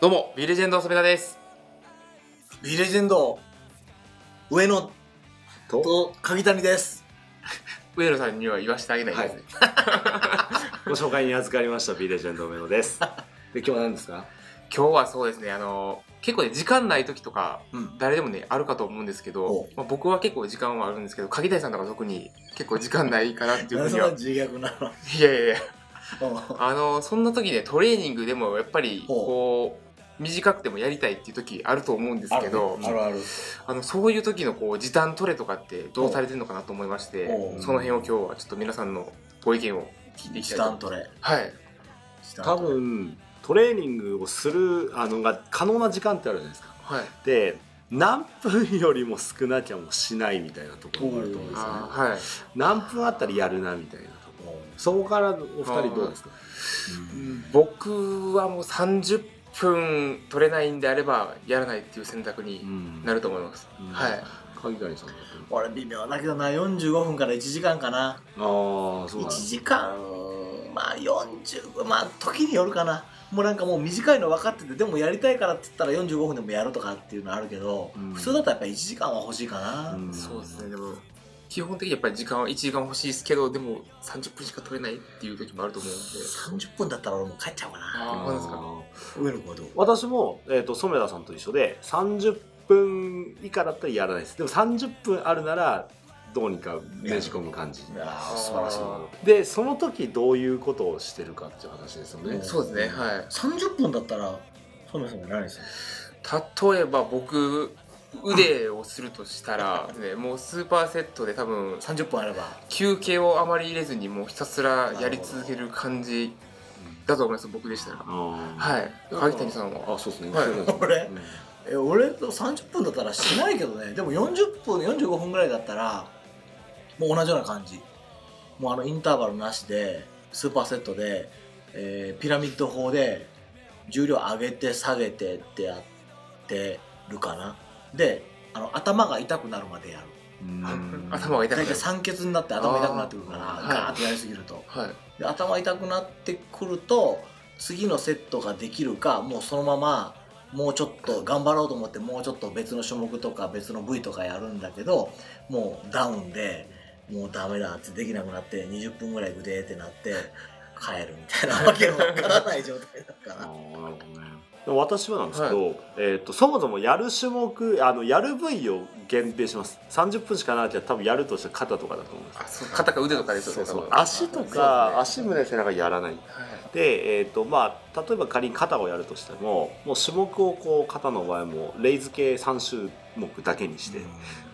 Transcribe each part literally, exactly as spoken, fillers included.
どうも、ビレジェンド染田です。 ビレジェンド上野とと鍵谷です。 上野さんには言わせてあげないですね。 はい、ご紹介に預かりましたビレジェンド上野です。で、今日は何ですか？ 今日はそうですね、あの結構ね時間ない時とか、うん、誰でもねあるかと思うんですけど、まあ、僕は結構時間はあるんですけど、鍵谷さんとか特に結構時間ないかなっていうふうには。 自虐なの？ いやいやいや。あのそんな時ね、トレーニングでもやっぱりこう短くてもやりたいっていう時あると思うんですけど、 あるある。 あのそういう時のこう時短トレとかってどうされてるのかなと思いまして、その辺を今日はちょっと皆さんのご意見を聞いていきたいと思います。時短トレ。はい。 多分トレーニングをするあのが可能な時間ってあるじゃないですか。はい。で、何分よりも少なきゃもうしないみたいなところがあると思うんですよね。はい。何分あったらやるなみたいなところ。そこからお二人どうですか？ 僕はもうさんじゅっぷん取れないんであればやらないっていう選択になると思います。うん、はい。 鍵谷さんだと俺微妙だけどな、よんじゅうごふんからいちじかんかな。ああ、そうだ。いちじかん、まあよんじゅう、まあ時によるかな。もうなんかもう短いの分かってて、でもやりたいからって言ったらよんじゅうごふんでもやるとかっていうのあるけど、うん、普通だとやっぱりいちじかんは欲しいかな。 うん、そうですね。でも基本的にやっぱり時間はいちじかん欲しいですけど、でもさんじゅっぷんしか取れないっていう時もあると思うんで、 さんじゅっぷんだったら俺もう帰っちゃうかな。ああ、ですか。 上の子はどう？私も、えーと、染田さんと一緒でさんじゅっぷん以下だったらやらないです。でもさんじゅっぷんあるならどうにかねじ込む感じ。いやー、素晴らしい。でその時どういうことをしてるかっていう話ですよね。 そうですね。はい。 さんじゅっぷんだったら染田さんは何ですか？例えば僕腕をするとしたら、ね、もうスーパーセットで多分さんじゅっぷんあれば休憩をあまり入れずにもうひたすらやり続ける感じだと思います。僕でしたら。はい。鍵谷さんは？ あ、そうですね。 はい、俺、え俺とさんじゅっぷんだったらしないけどね。でもよんじゅっぷんよんじゅうごふんぐらいだったらもう同じような感じ。もうあのインターバルなしでスーパーセットで、えー、ピラミッド法で重量上げて下げてってやってるかな。で、あの頭が痛くなるまでやる。 頭が痛くなる。大体酸欠になって頭痛くなってくるから、ガーッとやりすぎると。はい、で頭痛くなってくると次のセットができるか、もうそのままもうちょっと頑張ろうと思ってもうちょっと別の種目とか別の部位とかやるんだけど、もうダウンでもうダメだってできなくなってにじゅっぷんぐらいグデーってなって帰るみたいなわけのわからない状態だから。 私はなんですけど、はい、えー、とそもそもやる種目、あのやる部位を限定します。さんじゅっぷんしかなきゃ多分やるとしたら肩とかだと思うんです。 あ、そう、肩か腕とかですよね。 そうそう、足とか、ね、足胸背中やらない、はい、で、えーとまあ、例えば仮に肩をやるとしてももう種目をこう肩の場合もレイズ系さん種目だけにして、うん、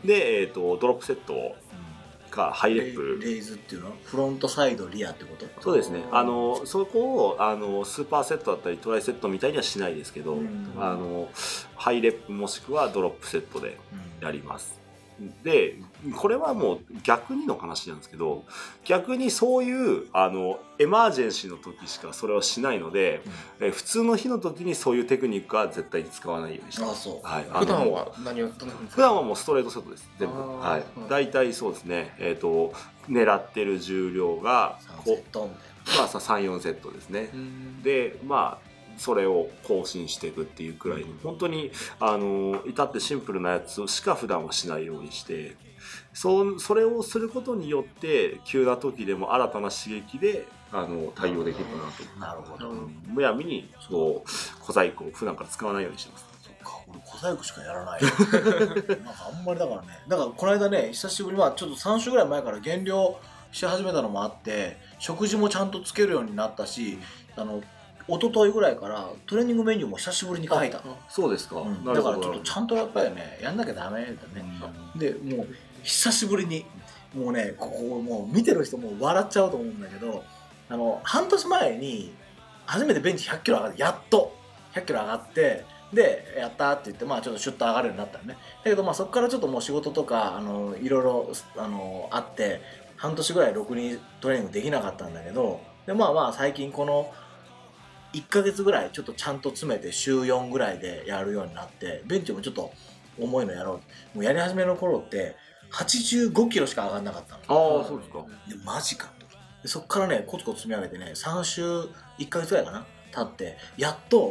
で、えーとドロップセットをかハイレップレイズっていうのはフロントサイドリアってこと？ そうですね。あのそこをあのスーパーセットだったりトライセットみたいにはしないですけど、うん、あのハイレップもしくはドロップセットでやります。うん、でこれはもう逆にの話なんですけど、逆にそういうあのエマージェンシーの時しかそれはしないので、うん、え普通の日の時にそういうテクニックは絶対に使わないようにしてます。 あ、そう。 はい、 普段は何を普段はもうストレートセットです全部。はい。大体そうですね。えっと狙ってる重量がこうまあささん、よんセットですね。でまあそれを更新していくっていうくらい、うん、本当にあの至ってシンプルなやつしか普段はしないようにして、そそれをすることによって急な時でも新たな刺激であの対応できるかなと。 なるほど。 うん、むやみにこう小細工を普段から使わないようにしてます。 そっか、俺小細工しかやらないなんかあんまりだからね。だからこの間ね、久しぶりに、まあちょっとさん週ぐらい前から減量し始めたのもあって、食事もちゃんとつけるようになったし、あの一昨日ぐらいからトレーニングメニューも久しぶりに書いた。 そうですか、 うん、だからちょっとちゃんとやっぱりねやんなきゃダメだね、うん、でもう久しぶりにもうねここもう見てる人もう笑っちゃうと思うんだけど、あの半年前に初めてベンチひゃっキロ上がってやっとひゃっキロ上がってでやったって言って、まあちょっとシュッと上がるようになったのね。だけどまあそこからちょっともう仕事とかあのいろいろあのあって半年ぐらいろくにトレーニングできなかったんだけど、でまあまあ最近このいっかげつぐらいちょっとちゃんと詰めて週よんぐらいでやるようになって、ベンチもちょっと重いのやろう。もうやり始めの頃ってはちじゅうごキロしか上がんなかったの。ああ、そうですか。 でマジかと。でそっからねコツコツ積み上げてねさん週いっかげつぐらいかな経ってやっと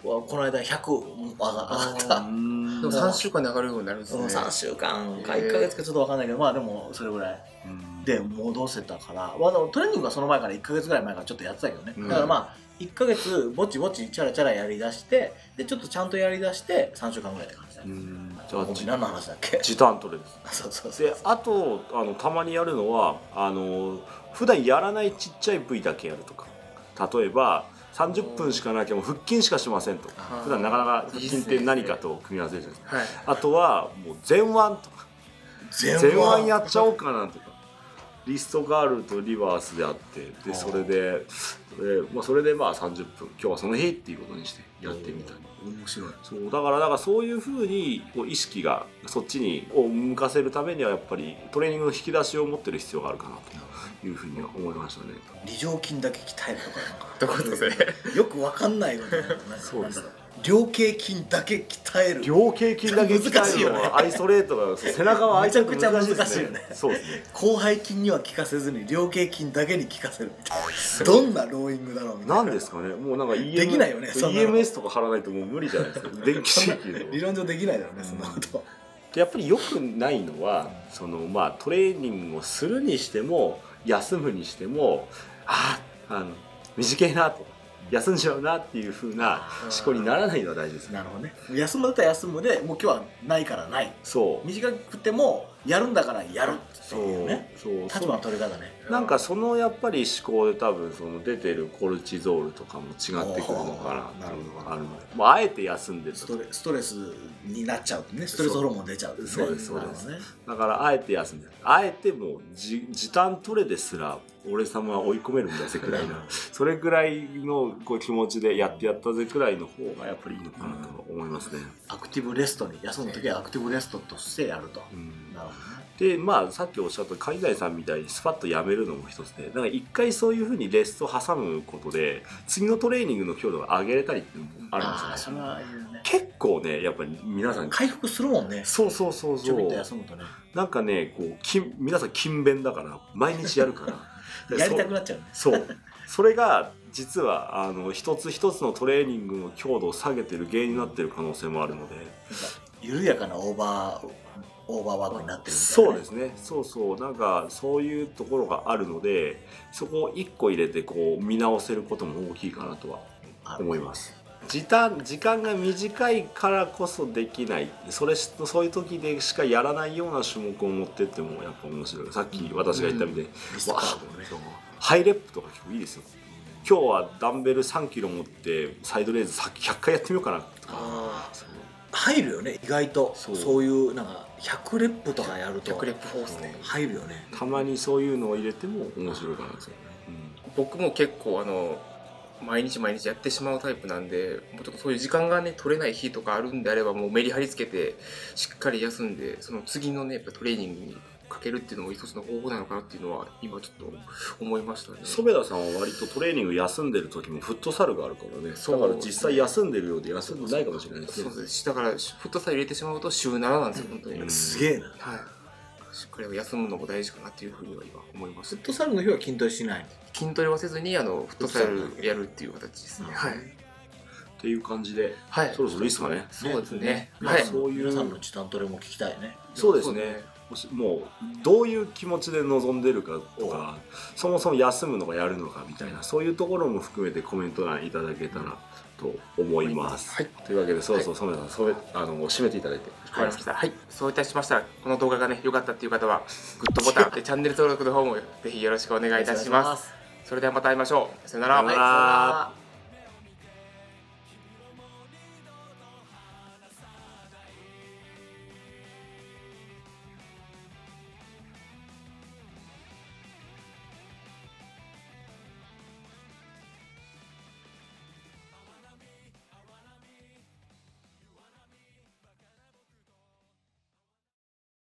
はこの間ひゃく上がった。 でもさんしゅうかんで上がるようになるんですね。 さんしゅうかんかいっかげつかちょっと分かんないけど、まあでもそれぐらいで戻せたから、まあ、トレーニングはその前からいっかげつぐらい前からちょっとやってたけどね、だからまあいっかげつぼちぼちチャラチャラやりだして、でちょっとちゃんとやりだしてさんしゅうかんぐらいって感じだね。じゃあ何の話だっけ？ 時短トレです。 そうそうそう。 であとあのたまにやるのはあの普段やらないちっちゃい部位だけやるとか、例えばさんじゅっぷんしかなきゃもう腹筋しかしませんとか、普段なかなか腹筋って何かと組み合わせるじゃないですか。はい、あとはもう前腕とか前腕やっちゃおうかなとか、リストガールとリバースであって、でそれでそれ、まあ、それでまあさんじゅっぷん今日はその日っていうことにしてやってみたり。 面白い。 そうだからだからそういうふうにこう意識がそっちにを向かせるためにはやっぱりトレーニングの引き出しを持ってる必要があるかなというふうには思いましたね。 梨状筋だけ鍛えるとかなんかどこですね。 よくわかんないよね。 そうです。 菱形筋だけ鍛える。 菱形筋だけ鍛えるのはアイソレートが背中はめちゃくちゃ難しいよね。 そうですね。 広背筋には効かせずに菱形筋だけに効かせるみたいな。どんなローイングだろうみたいな。 なんですかね。もうなんか イーエムできないよね。 イーエムエス とか貼らないともう無理じゃないですか。電気刺激で。 理論上できないだろうね、そんなこと。 やっぱり良くないのはそのまあトレーニングをするにしても休むにしても、ああの短いなと休んじゃうなっていう風な思考にならないのは大事ですね。 なるほどね。休むだったら休むで、もう今日はないからない。 そう。 短くてもやるんだからやるっていうね。 そうそう。 立場の取り方ね。 なんかそのやっぱり思考で多分その出てるコルチゾールとかも違ってくるのかなっていうのがあるので、もうあえて休んでるストレストレスになっちゃうとね、ストレスホルモン出ちゃう、ね、 そうですそうです、ね、だからあえて休んでる、あえてもう時短トレですら俺様は追い込めるんだぜくらいなそれぐらいのこう気持ちでやってやったぜくらいの方がやっぱりいいのかなと思いますね、 うん、アクティブレストに休む時はアクティブレストとしてやると、うん、なるほどね。 でまあさっきおっしゃった海外さんみたいにスパッとやめるのも一つで、だから一回そういうふうにレストを挟むことで次のトレーニングの強度が上げれたりっていうのもあるんですよね。 あ、それはいいね。 結構ねやっぱり皆さん回復するもんね。 そうそうそうそう。 ちょびっと休むとね。 なんかねこうき皆さん勤勉だから毎日やるからやりたくなっちゃうね。 そうそれが実はあの一つ一つのトレーニングの強度を下げてる原因になってる可能性もあるので、 緩やかなオーバーオーバーワークになってるみたいな、ね、 そうですね。そうそうなんかそういうところがあるので、そこをいっこ入れてこう見直せることも大きいかなとは思います。時短時間が短いからこそできない、それそういう時でしかやらないような種目を持ってってもやっぱ面白い。さっき私が言ったみたいに、うん、ハイレップとか結構いいですよ。今日はダンベルさんキロ持ってサイドレーズひゃっかいやってみようかなとか入るよね意外と。そう、そういうなんかひゃくレップとかやるとひゃくレップフォースね入るよね。 たまにそういうのを入れても面白いかなと、うん、 僕も結構あの毎日毎日やってしまうタイプなんで、もうちょっとそういう時間がね取れない日とかあるんであればもうメリハリつけてしっかり休んで、その次のねやっぱトレーニングにかけるっていうのも一つの方法なのかなっていうのは今ちょっと思いましたね。 染田さんは割とトレーニング休んでる時もフットサルがあるからね。だから実際休んでるようで休んでないかもしれないですね。 そうです。だからフットサル入れてしまうと週なななんですよ本当に。 すげえな。 はい。しっかり休むのも大事かなっていうふうには今思います。 フットサルの日は筋トレしない。 筋トレはせずにあのフットサルやるっていう形ですね。はい。 っていう感じで、 はい、 そろそろいいですかね。 そうですね。 はい。そういう皆さんの時短トレも聞きたいね。 そうですね。もうどういう気持ちで臨んでるかとか、そもそも休むのかやるのかみたいな、そういうところも含めてコメント欄いただけたらと思います。はい、というわけでそろそろ染田さん、それあの締めていただいて。 わかりました。はい。そういたしましたら、この動画がね良かったっていう方はグッドボタンでチャンネル登録の方もぜひよろしくお願いいたします。それではまた会いましょう。さよなら。 さよなら。